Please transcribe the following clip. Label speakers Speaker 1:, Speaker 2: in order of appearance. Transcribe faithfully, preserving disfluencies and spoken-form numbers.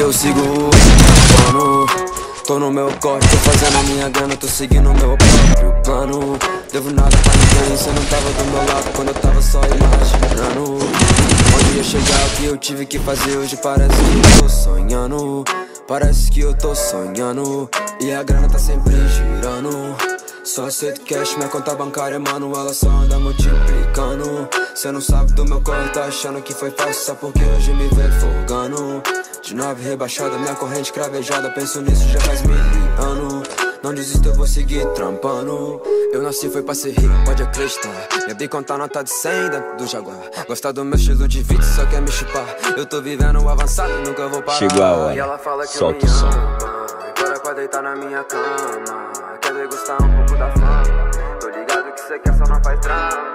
Speaker 1: eu sigo o plano. Tô no meu corre, tô fazendo a minha grana, tô seguindo o meu próprio plano. Devo nada pra ninguém, cê não tava do meu lado quando eu tava só imaginando onde ia chegar, o que eu tive que fazer. Hoje parece que eu tô sonhando, parece que eu tô sonhando. E a grana tá sempre girando. Só aceito cash, minha conta bancária, mano, ela só anda multiplicando. Cê não sabe do meu corre, tá achando que foi fácil só porque hoje me vê folgando. De nave rebaixada, minha corrente cravejada, penso nisso já faz mil anos. Não desisto, eu vou seguir trampando. Eu nasci foi pra ser rico, pode acreditar. Minha bi conta nota de cem dentro do Jaguar. Gosta do meu estilo de vida, só quer me chupar. Eu tô vivendo avançado, nunca vou parar.
Speaker 2: Chegou a hora,
Speaker 1: e ela fala que
Speaker 2: solta
Speaker 1: eu me
Speaker 2: o som.
Speaker 1: ama, agora pra deitar na minha cama. Quer degustar um pouco da fama. Tô ligado que cê quer, só não faz drama.